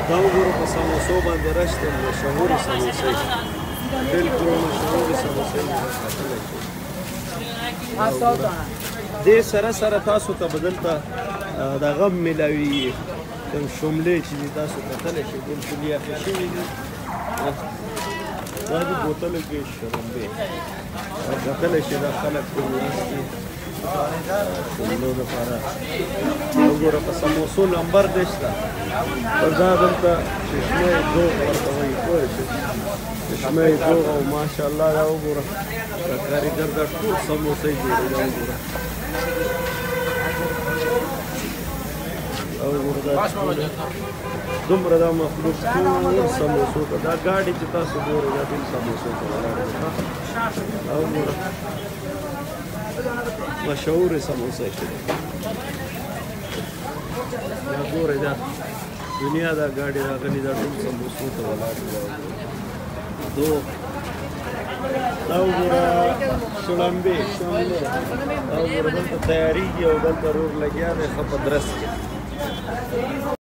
دا وګوره په سموسو باندې راشته مشهورې سموسې بالکل مشهورې سموسې دې سره سره تاسو ته به دلته د غم میلاوي کوم شوملې چې دي تاسو کتلی شئ بالکل یخې شوي دي دا د بوتلو کې شړومبې کتلی شئ دا خلک کوم ناستي شوملو دپاره وګوره په سموسو نمبر دی شته او دا دلته چشمه دوغ ورته وایي پوه شئ چشمه دوغ او ماشاءالله دا وګوره دا کارګر دا ټول سموسې جوړوي دا وګوره دومره دا مخلوق ټول سموسو ته دا ګاډي چې تاسو ګورئ دا ټول سموسو ته ولاړ دی او ګوره مشهورې سموسې چې دی دا ګورئ دا دنیا دا ګاډي راغلي دا ټول سموسو ته ولاړ دی دا وګوره شړومبې شوملې دا وګوره دلته تیارېږي او دلته رور لګیا دی ښه په درس کې